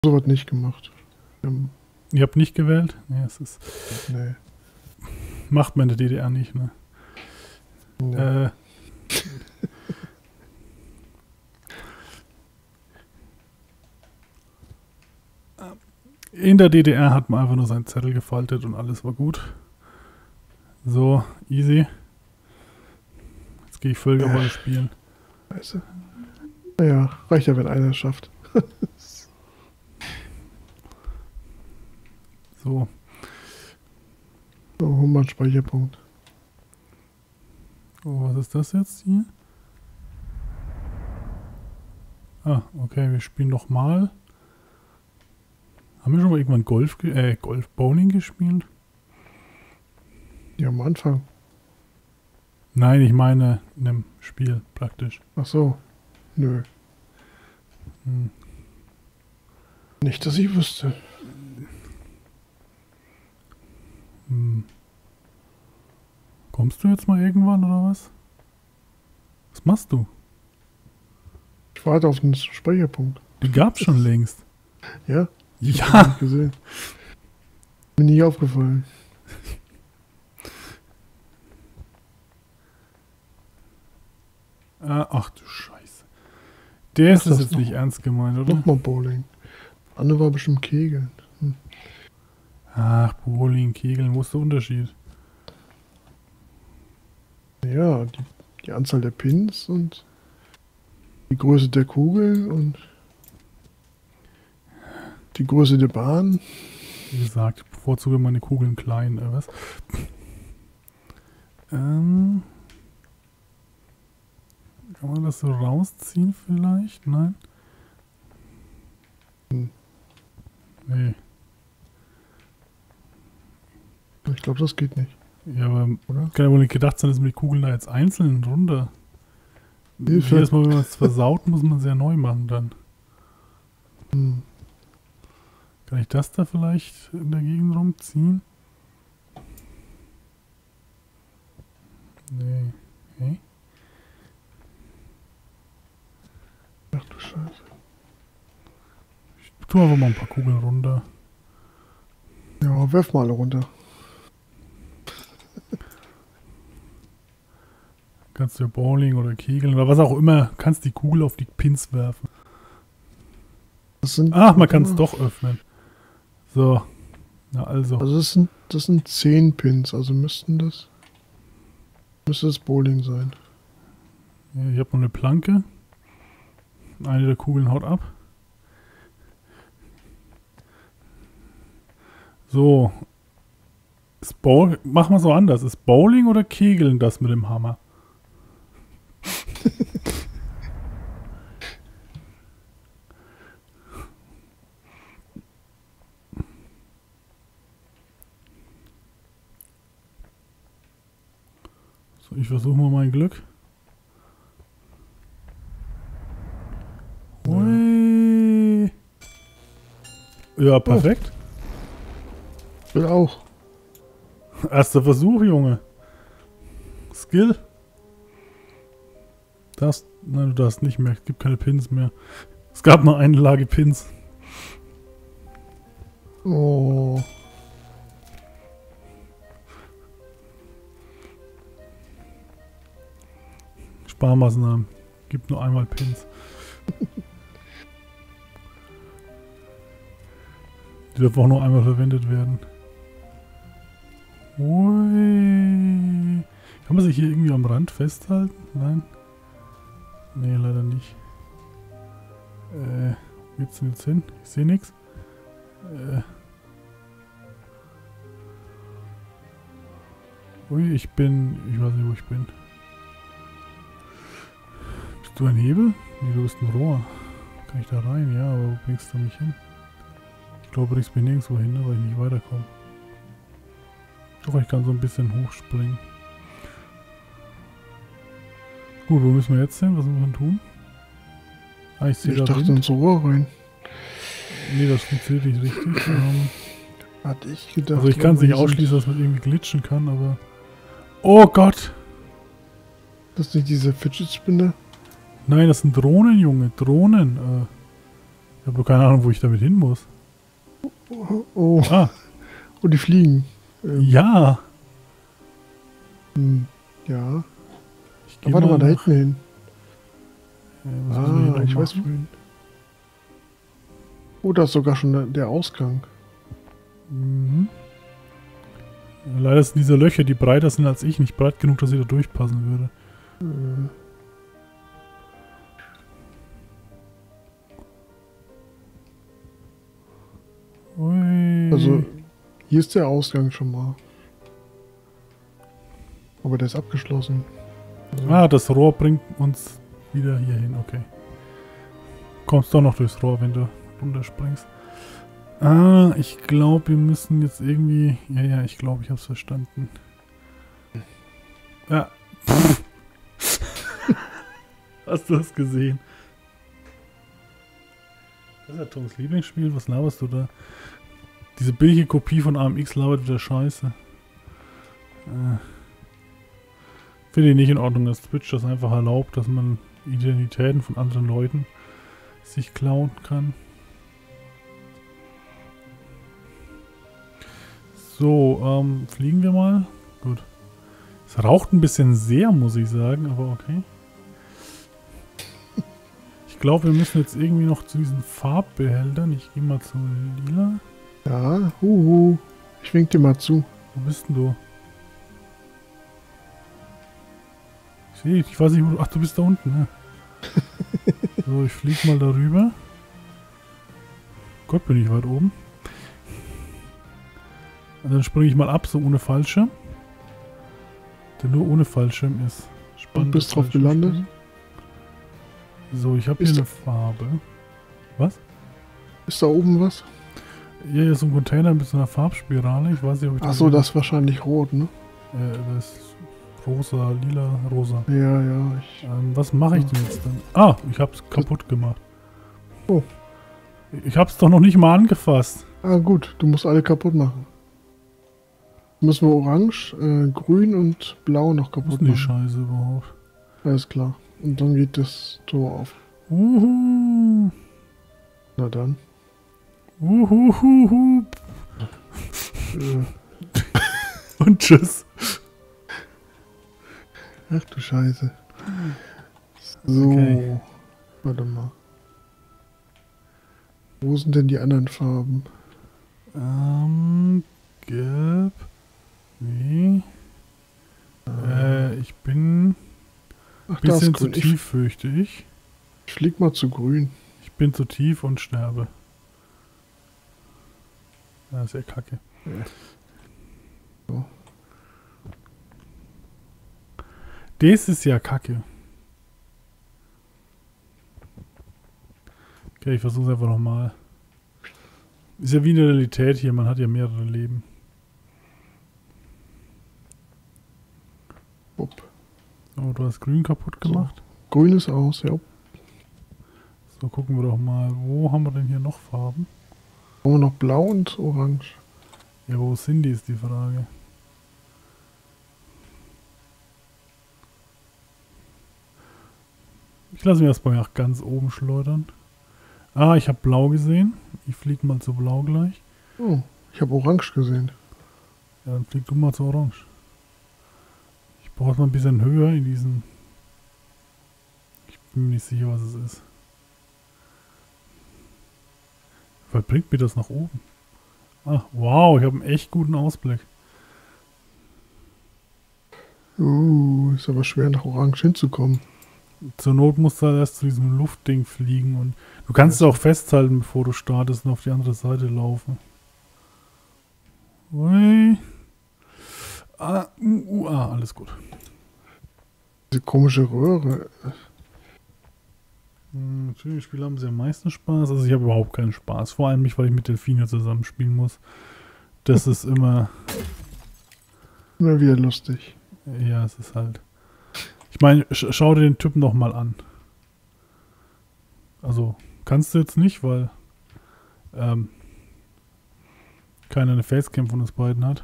So was nicht gemacht. Ihr habt nicht gewählt? Nee, es ist. Nee. Macht man in der DDR nicht, ne? Nee. In der DDR hat man einfach nur seinen Zettel gefaltet und alles war gut. So, easy. Jetzt gehe ich Völkerball spielen. Scheiße. Naja, reicht ja, wenn einer es schafft. So. So, hol mal einen Speicherpunkt. Oh, was ist das jetzt hier? Ah, okay, wir spielen nochmal. Haben wir schon mal irgendwann Golf-Bowling gespielt? Ja, am Anfang. Nein, ich meine in einem Spiel praktisch. Ach so. Nö. Hm. Nicht, dass ich wüsste. Hm. Kommst du jetzt mal irgendwann oder was? Was machst du? Ich warte auf den Speicherpunkt. Die gab's schon längst. Ja? Hab Ja. ich gesehen. Mir nie aufgefallen. Ach du Scheiße. Der ist Ach, das jetzt noch- nicht ernst gemeint, oder? Nochmal Bowling. Anne war bestimmt Kegeln. Ach, Bowling, Kegeln, wo ist der Unterschied? Ja, die Anzahl der Pins und die Größe der Kugeln und die Größe der Bahn. Wie gesagt, ich bevorzuge meine Kugeln klein, was? Kann man das so rausziehen vielleicht? Nein? Nee. Ich glaube, das geht nicht, Ja, aber oder? kann ja wohl nicht gedacht sein, dass man die Kugeln da jetzt einzeln runter. Hilfe. Jedes Mal, wenn man es versaut, muss man es ja neu machen dann. Hm. Kann ich das da vielleicht in der Gegend rumziehen? Nee. Okay. Ach du Scheiße. Ich tue einfach mal ein paar Kugeln runter. Ja, werf mal alle runter. Kannst du Bowling oder Kegeln oder was auch immer, kannst die Kugel auf die Pins werfen. Das sind, Ach, man kann es doch öffnen. So. Na also. Also das sind 10 Pins, also müsste das Bowling sein. Ich habe noch eine Planke. Eine der Kugeln haut ab. So. Mach mal so anders. Ist Bowling oder Kegeln das mit dem Hammer? So, ich versuche mal mein Glück. Hui. Ja, perfekt. Ich will auch. Erster Versuch, Junge. Skill. Nein, du darfst nicht mehr. Es gibt keine Pins mehr. Es gab nur eine Lage Pins. Oh. Sparmaßnahmen. Gibt nur einmal Pins. Die dürfen auch nur einmal verwendet werden. Ui. Kann man sich hier irgendwie am Rand festhalten? Nein? Nee, leider nicht. Wo geht's denn jetzt hin? Ich sehe nichts. Ui, ich weiß nicht, wo ich bin. Bist du ein Hebel? Nee, du bist ein Rohr. Kann ich da rein? Ja, aber wo bringst du mich hin? Ich glaube, du bringst mich nirgendwo hin, ne, weil ich nicht weiterkomme. Doch, ich kann so ein bisschen hochspringen. Gut, wo müssen wir jetzt hin? Was müssen wir tun? Ah, ich sehe Ich da dachte Wind. ins Rohr rein. Nee, das funktioniert nicht richtig. Hatte ich gedacht. Also ich kann es nicht ausschließen, dass man irgendwie glitschen kann, aber... Oh Gott! Das ist nicht dieser Fidget Spinner? Nein, das sind Drohnen, Junge. Drohnen. Ich habe keine Ahnung, wo ich damit hin muss. Oh, Ah, oh, die fliegen. ja. Ja. Ich geh Warte mal, da nach- hinten hin. was müssen wir hier noch Ich weiß machen? wohin. Oh, da ist sogar schon der Ausgang. Mhm. Leider sind diese Löcher, die breiter sind als ich, nicht breit genug, dass ich da durchpassen würde. Ui. Also, hier ist der Ausgang schon mal. Aber der ist abgeschlossen. Also, Das Rohr bringt uns wieder hier hin, okay. Kommst doch noch durchs Rohr, wenn du runterspringst. Ich glaube, wir müssen jetzt irgendwie... Ja, ich glaube, ich habe es verstanden. Ja. Hast du das gesehen? Das ist ja Toms Lieblingsspiel. Was laberst du da? Diese billige Kopie von AMX labert wieder scheiße. Finde ich nicht in Ordnung, dass Twitch das einfach erlaubt, dass man Identitäten von anderen Leuten sich klauen kann. So, fliegen wir mal. Gut. Es raucht ein bisschen sehr, muss ich sagen, aber okay. Ich glaube, wir müssen jetzt irgendwie noch zu diesen Farbbehältern. Ich gehe mal zu Lila. ja, ich wink dir mal zu. Wo bist denn du? Ich sehe, ich weiß nicht, wo du... Ach, du bist da unten, ne? So, ich fliege mal darüber. Gott, bin ich weit oben. Und dann springe ich mal ab, so ohne Fallschirm. Der nur ohne Fallschirm ist. Spannend. Und bist drauf gelandet? So, ich habe hier Ist eine Farbe. Was? Ist da oben was? Hier ist so ein Container mit so einer Farbspirale. Ich weiß nicht, ob ich Achso, das ist wahrscheinlich rot, ne? das ist rosa, lila, rosa. Ja, Was mache ich denn jetzt dann? Ich hab's kaputt gemacht. Oh. Ich hab's doch noch nicht mal angefasst. Gut, du musst alle kaputt machen. Müssen wir orange, grün und blau noch Was ist kaputt denn die machen. Scheiße überhaupt? Alles klar. Und dann geht das Tor auf. Uhu. Na dann. Uhuhuhu. Äh, Und tschüss. Ach du Scheiße. So. Okay. Warte mal. Wo sind denn die anderen Farben? Gelb. Nee. Ich bin ein Ach, da ist bisschen zu grün. tief, fürchte ich. Ich flieg mal zu grün. Ich bin zu tief und sterbe. Das ist ja kacke. Ja. So. Das ist ja kacke. Okay, ich versuche es einfach nochmal. Ist ja wie in der Realität hier, man hat ja mehrere Leben. Upp. Oh, du hast grün kaputt gemacht. Grün ist aus, ja. So, gucken wir doch mal. Wo haben wir denn hier noch Farben? Haben wir noch blau und orange. Ja, wo sind die, ist die Frage. Ich lasse mich erstmal nach ganz oben schleudern. Ich habe blau gesehen. Ich fliege mal zu blau gleich. Oh, ich habe orange gesehen. Ja, dann flieg du mal zu orange. Ich brauche es mal ein bisschen höher in diesen... Ich bin mir nicht sicher, was es ist. Was bringt mir das nach oben? Wow, ich habe einen echt guten Ausblick. Ist aber schwer nach orange hinzukommen. Zur Not musst du halt erst zu diesem Luftding fliegen und du kannst es auch festhalten, bevor du startest und auf die andere Seite laufen. Ui. Alles gut. Diese komische Röhre. Natürlich, Spiele haben sie am meisten Spaß. Also ich habe überhaupt keinen Spaß. Vor allem nicht, weil ich mit Delfine zusammenspielen muss. Das ist immer... Immer wieder lustig. Ja, es ist halt... Ich meine, schau dir den Typen doch mal an. Also, kannst du jetzt nicht, weil keiner eine Facecam von uns beiden hat.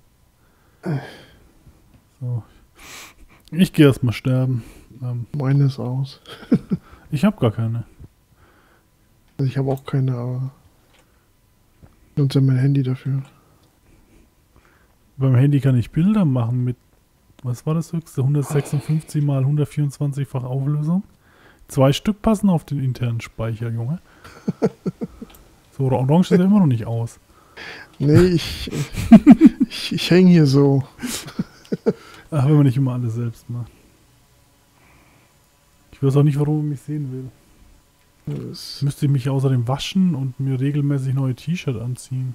So. Ich gehe erstmal sterben. Meine ist aus. Ich habe gar keine. Also ich habe auch keine, aber ich nutze mein Handy dafür. Beim Handy kann ich Bilder machen mit, was war das höchste? 156 mal 124-fach Auflösung. 2 Stück passen auf den internen Speicher, Junge. So, Orange sieht ja immer noch nicht aus. Nee, ich hänge hier so. Ach, wenn man nicht immer alles selbst macht. Ich weiß auch nicht, warum man mich sehen will. Müsste ich mich außerdem waschen und mir regelmäßig neue T-Shirts anziehen.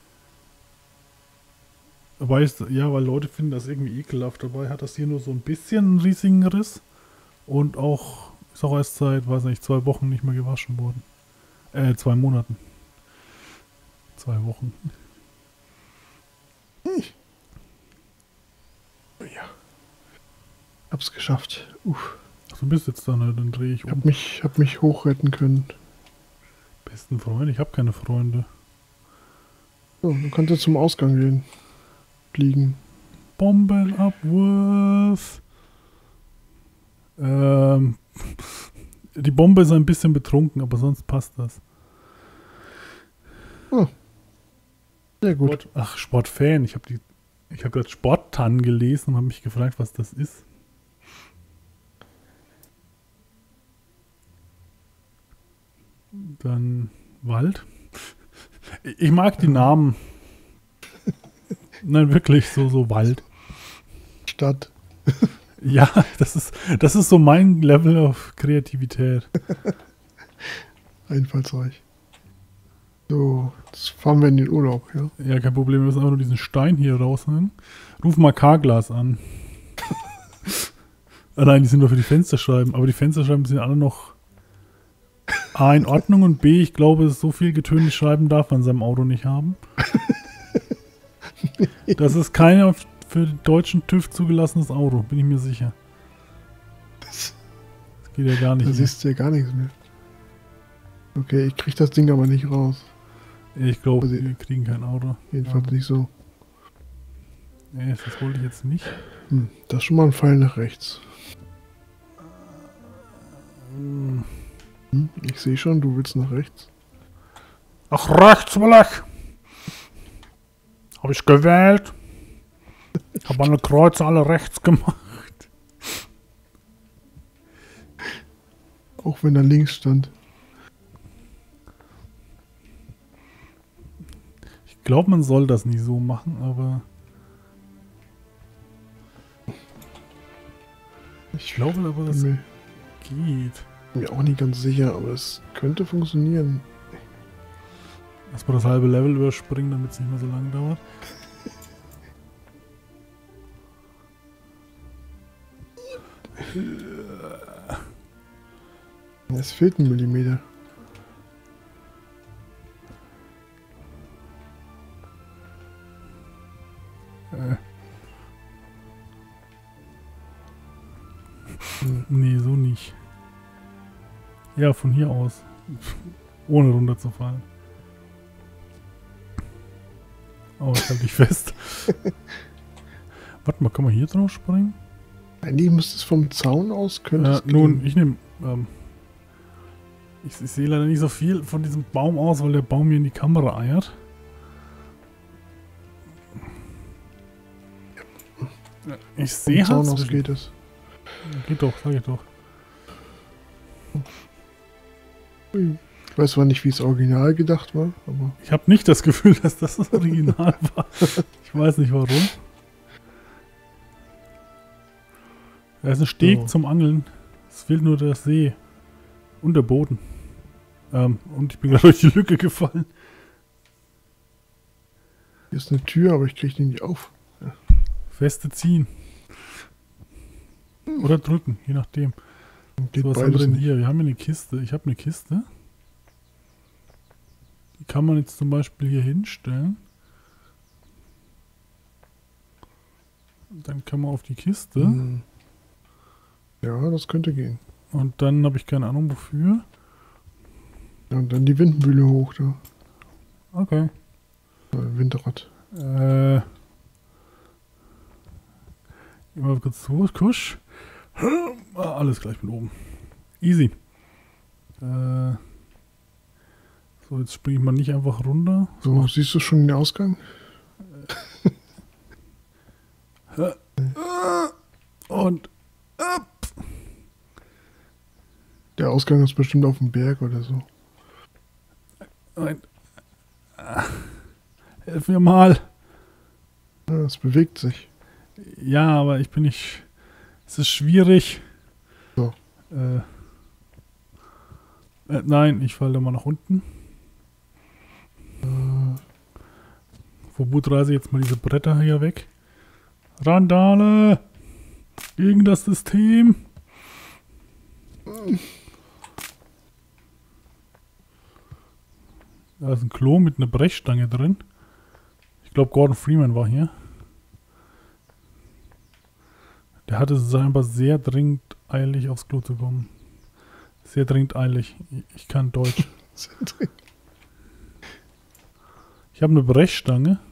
Dabei ist, ja, weil Leute finden das irgendwie ekelhaft. Dabei hat das hier nur so ein bisschen einen riesigen Riss. Und auch, ist auch erst seit, weiß nicht, 2 Wochen nicht mehr gewaschen worden. 2 Monaten. 2 Wochen. Ja. Hab's geschafft. Ach, du bist jetzt da, ne? Dann drehe ich um. Hab mich hochretten können. Besten Freunde? Ich habe keine Freunde. So, du kannst jetzt zum Ausgang gehen. Fliegen. Bombenabwurf. Die Bombe ist ein bisschen betrunken, aber sonst passt das. Oh. Sehr gut. Sportfan. Ich habe gerade Sporttan gelesen und habe mich gefragt, was das ist. Dann Wald. Ich mag die Namen. Nein, wirklich, so Wald. Stadt. Ja, das ist so mein Level auf Kreativität. Einfallsreich. So, jetzt fahren wir in den Urlaub, ja? Ja, kein Problem, wir müssen einfach nur diesen Stein hier rausnehmen. Ruf mal Carglass an. Nein, die sind nur für die Fensterscheiben, aber die Fensterscheiben sind alle noch A in Ordnung und B, ich glaube, so viel getönte Scheiben darf man in seinem Auto nicht haben. Das ist kein für den deutschen TÜV zugelassenes Auto, bin ich mir sicher. Das geht ja gar nicht. Da siehst du ja gar nichts mehr. Okay, ich krieg das Ding aber nicht raus. Ich glaube, Also, wir kriegen kein Auto. Jedenfalls nicht so. Nee, das wollte ich jetzt nicht. Das ist schon mal ein Pfeil nach rechts. Ich sehe schon, du willst nach rechts. Ach, rechts will ich! Habe ich gewählt. Habe alle Kreuze alle rechts gemacht. Auch wenn da links stand. Ich glaube, man soll das nicht so machen, aber... Ich glaube aber, das geht. Bin mir auch nicht ganz sicher, aber es könnte funktionieren. Erstmal das halbe Level überspringen, damit es nicht mehr so lange dauert. Es fehlt ein Millimeter. Nee, so nicht. Ja, von hier aus. Ohne runterzufallen. Oh, ich halte dich fest. Warte mal, kann man hier drauf springen? Eigentlich müsste es vom Zaun aus können. Nun, ich nehme... ich sehe leider nicht so viel von diesem Baum aus, weil der Baum mir in die Kamera eiert. Ich sehe halt. Vom Zaun aus geht es. Geht doch, sag ich doch. Ich weiß zwar nicht, wie es original gedacht war, aber... Ich habe nicht das Gefühl, dass das Original war. Ich weiß nicht warum. Da ist ein Steg zum Angeln. Es fehlt nur der See. Und der Boden. Und ich bin gerade durch die Lücke gefallen. Hier ist eine Tür, aber ich kriege die nicht auf. Ja. Feste ziehen. Oder drücken, je nachdem. Geht so, was haben wir denn hier? Wir haben eine Kiste. Ich habe eine Kiste. Die kann man jetzt zum Beispiel hier hinstellen. Und dann kann man auf die Kiste. Ja, das könnte gehen. Und dann habe ich keine Ahnung wofür. Ja, und dann die Windmühle hoch da. Okay. Windrad. Immer kurz hoch, Kusch. Alles gleich mit oben. Easy. So, jetzt springe ich mal nicht einfach runter. So, siehst du schon den Ausgang? Und Der Ausgang ist bestimmt auf dem Berg oder so. nein. Hilf mir mal. Ja, es bewegt sich. Ja, aber ich bin nicht... Es ist schwierig. So. Nein, ich falle mal nach unten. Vor Wut reiße ich jetzt mal diese Bretter hier weg. Randale! Gegen das System! Da ist ein Klo mit einer Brechstange drin. Ich glaube, Gordon Freeman war hier. Der hatte es scheinbar sehr dringend eilig, aufs Klo zu kommen. Sehr dringend eilig. Ich kann Deutsch. Ich habe eine Brechstange.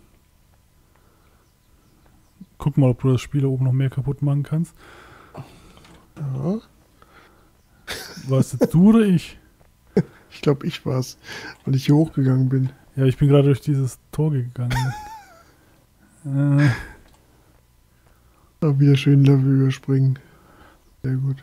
Guck mal, ob du das Spiel da oben noch mehr kaputt machen kannst. Ja. Warst jetzt du oder ich? Ich glaube, ich war's, weil ich hier hochgegangen bin. Ja, ich bin gerade durch dieses Tor gegangen. Wieder schön Level überspringen. Sehr gut.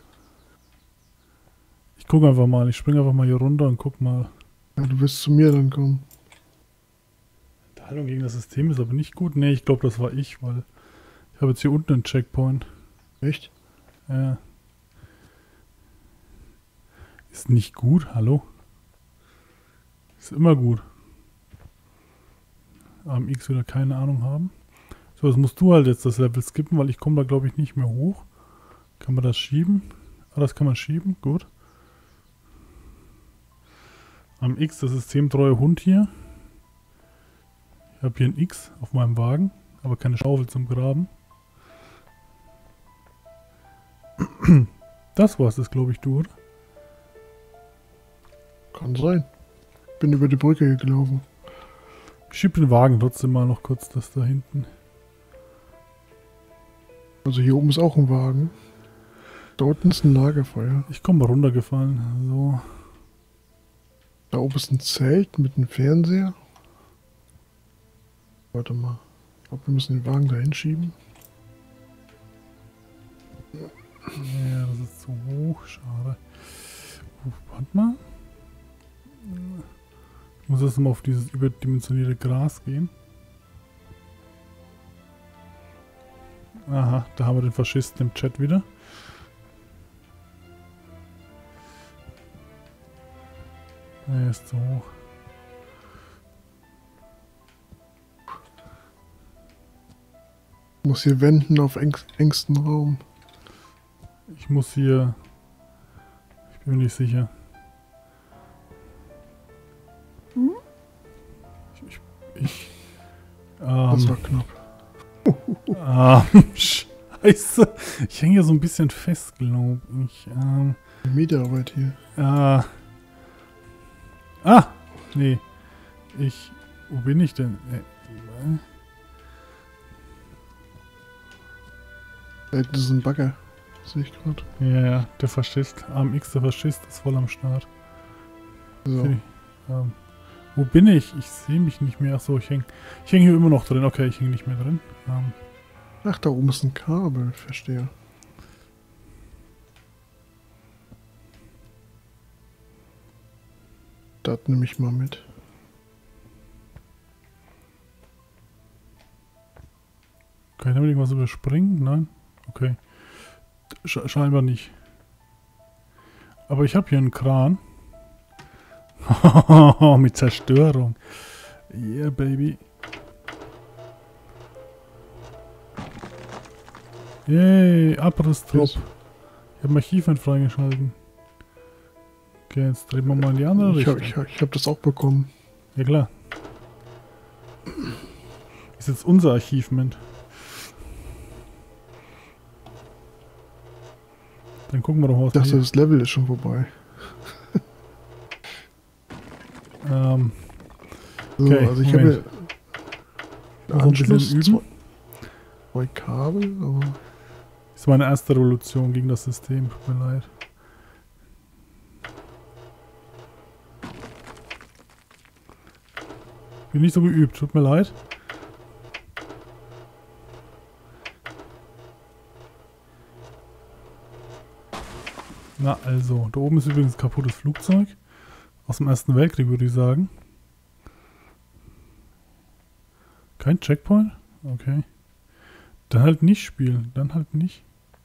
Ich gucke einfach mal. Ich springe einfach mal hier runter und guck mal. Ja, du wirst zu mir dann kommen. Unterhaltung gegen das System ist aber nicht gut. Nee, ich glaube, das war ich, weil ich habe jetzt hier unten einen Checkpoint. Echt? Ja. Ist nicht gut, hallo? Ist immer gut. AMX wieder keine Ahnung haben. So, jetzt musst du halt jetzt das Level skippen, weil ich komme da glaube ich nicht mehr hoch. Kann man das schieben? Ah, das kann man schieben, gut. AMX, das systemtreue Hund hier. Ich habe hier ein X auf meinem Wagen, aber keine Schaufel zum Graben. Das war's, das glaube ich, du, oder? Kann sein. Bin über die Brücke gelaufen. Ich schieb den Wagen trotzdem mal noch kurz, das da hinten. Also hier oben ist auch ein Wagen. Da unten ist ein Lagerfeuer. Ich komme mal runtergefallen. So. Da oben ist ein Zelt mit einem Fernseher. Warte mal. Ich glaube, wir müssen den Wagen da hinschieben. Ja, das ist zu hoch. Schade. Warte mal. Ich muss erst mal auf dieses überdimensionierte Gras gehen. Aha, da haben wir den Faschisten im Chat wieder. Er ist zu hoch. Ich muss hier wenden auf engstem Raum. Ich muss hier... Ich bin mir nicht sicher. Das war knapp. Scheiße. Ich hänge hier so ein bisschen fest, glaube ich. Meterarbeit hier. Nee. Wo bin ich denn? Da hinten ist ein Bagger. Sehe ich gerade. Ja, der Faschist. AMX, der Faschist, ist voll am Start. So. Wo bin ich? Ich sehe mich nicht mehr. Achso, ich häng hier immer noch drin. Okay, ich hänge nicht mehr drin. Ach, da oben ist ein Kabel. Verstehe. Das nehme ich mal mit. Kann ich damit irgendwas überspringen? Nein? Okay. Scheinbar nicht. Aber ich habe hier einen Kran. Mit Zerstörung. Yeah, baby. Yay, Abrisstrupp. Ich habe Archiven freigeschalten. Okay, jetzt drehen wir mal in die andere Richtung. Ich hab das auch bekommen. Ja klar. Ist jetzt unser Achievement. Dann gucken wir doch mal, was Ich dachte, das Level ist schon vorbei. So, okay, also ich habe hier Anschluss, üben. Zwei Kabel, aber... Das ist meine erste Revolution gegen das System, tut mir leid. bin nicht so geübt, tut mir leid. Na also, da oben ist übrigens ein kaputtes Flugzeug. Aus dem Ersten Weltkrieg, würde ich sagen. Kein Checkpoint? Okay. Dann halt nicht spielen. Dann halt nicht.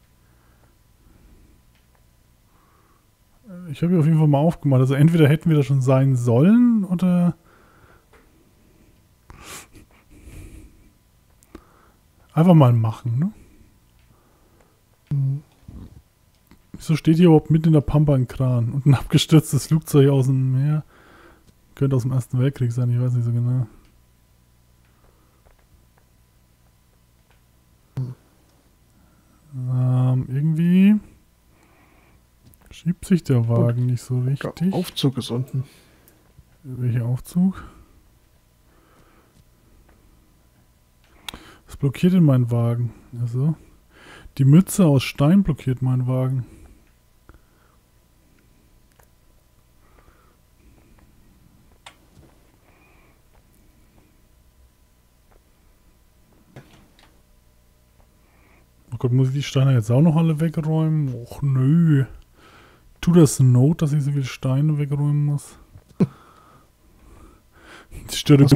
Ich habe hier auf jeden Fall mal aufgemacht. Also entweder hätten wir da schon sein sollen oder... Einfach mal machen, ne? Wieso steht hier überhaupt mitten in der Pampa ein Kran und ein abgestürztes Flugzeug aus dem Meer? Könnte aus dem Ersten Weltkrieg sein, ich weiß nicht so genau. Irgendwie schiebt sich der Wagen nicht so richtig. Der Aufzug ist unten. Welcher Aufzug? Was blockiert denn meinen Wagen? Also, die Mütze aus Stein blockiert meinen Wagen. Oh Gott, muss ich die Steine jetzt auch noch alle wegräumen? Och nö. Tut das Not, dass ich so viele Steine wegräumen muss? Die stört